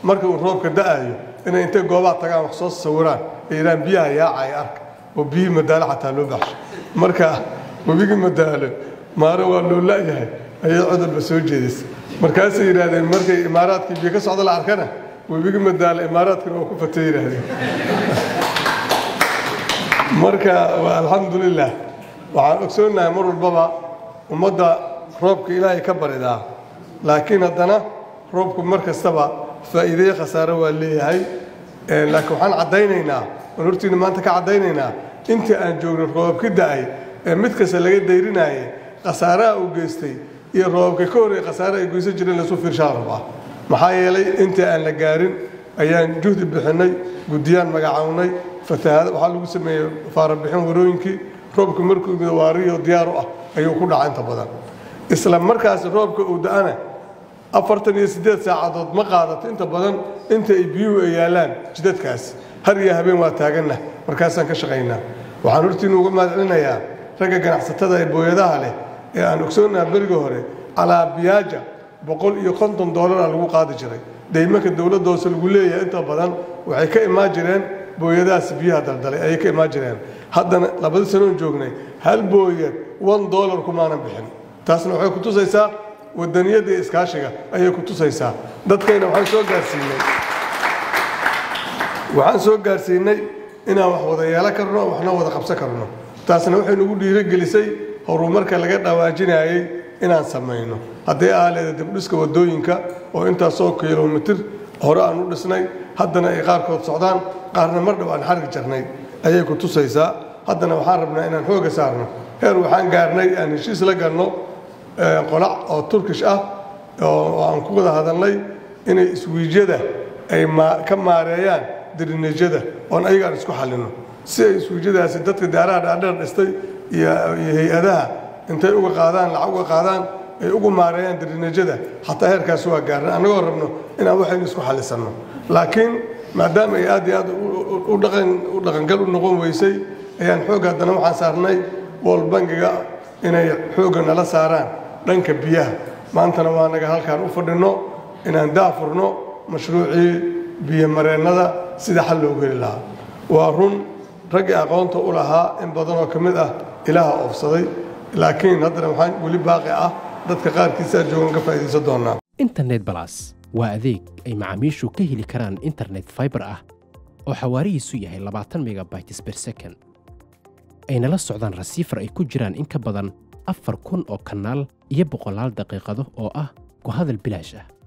marka uu roobka da'ayo inay intay goobaha tagaan wax soo sawiraan ay biyaha yaacay ark oo biyo madaalo xataa loo baxsho marka wabigi madaalo maaro waa loo laayahay ayay cudurba soo jeedisay markaasay yiraahdeen markay imaaraadkii biyo ka socda la arkana wabigi madaalo imaaraadkana oo ku fatay yiraahdeen marka alxamdulillah waxaan ogsoonahay mar walbaba ummadda roobka ilaahay ka baridaa laakiin haddana roobku mar kastaba faa'iido khasaaro waa leeyahay laakiin waxaan cadaynaynaa hortiina maanta ka cadaynaynaa intii aan joogno roobka da'ay mid kasta laga dayrinayay khasaaraha uu geystay iyo roobka ka horeeyay khasaaraha ay goysan jireen la soo fiirshaa rabaa maxaa yeelay intii aan la gaarin ayaan juhdi bixinay gudiyaan magacawnay fatahaad waxa lagu sameeyay faarbixin warooyinkii roobka markuu waariyo diyaar u ah ayuu ku dhacay inta badan isla markaas roobka uu da'ana 48 saacadood ma qaadato inta badan inta ay biyuhu ay yaalaan jidadkaas har iyo habeen waa taagana markaasaan ka shaqeynaa waxaan hortiin uga mahadcelinayaa ragga ganacsatada ee booyadaha leh ee aan ogsoonahay bariga hore alaabiyaaja $150 lagu qaadi jiray deymanka dawladda hoose lagu leeyahay inta badan waxay ka imaan jireen booyadaas biyaha daldalay ay ka imaan jireen haddana 2 sano joognay hal booyad $1 kumaanan bixin taasna waxay ku tusaysaa wadaniyada iskaashiga ayay ku tusaysaa dadkayna waxaan soo gaarsiinay inaan wax wada yeelan karno waxna wada qabsan karno taasna waxay nagu dhiirigelisay horumarka laga dhawaajinayay inaan sameeyno haddii aaleeda dib dhiska wadooyinka oo intaas oo kiiloomitir hore aan u dhisnay haddana ay qaarkood socdaan qaarna mar dhaw aan xargi jarnay ayay ku tusaysaa haddana waxaan rabnaa inaan xooga saarno heer waxaan gaarnay aan heshiis la galno qolac oo Turkish ah oo aan ku wada hadalnay inay iswiijyada ay ka maareeyaan dirineejada oo ayaga isku xalino si ay iswiijyadaasi dadka daaraha dhaadheer dhistay iyo hay'adaha intay uga qaadaan lacag uga qaadaan ay ugu maareeyaan dirineejada hatta heerkaas waa gaarnay anagoo rabno inaan waxaynu isku xalisano laakiin maadaama ay aad iyo aad u dhaqangal u noqon weysay ayaan xoog haddana waxaan saarnay World Bankiga inay xoogga nala saaraan dhanka biyaha maantana waa naga halkaan u fadhino inaan daafurno mashruucii biyo mareennada sida xal loogu heli lahaa waa run ragga aqoonta u lahaa in badan oo kamid ah ilaaha oofsaday laakiin haddana waxaan weli baaqi ah dadka qaarkiisa joogan ka faa'iideysan doonaa internet plus waa adeeg ay macaamiishu ka heli karaan internet fiber ah oo xawaarihiisu yahay 20 megabytes per second ayna la socdaan rasiifar ay ku jiraan in ka badan 4,000 oo kanaal iyo 100 daqiiqado oo ah ku hadal bilaash ah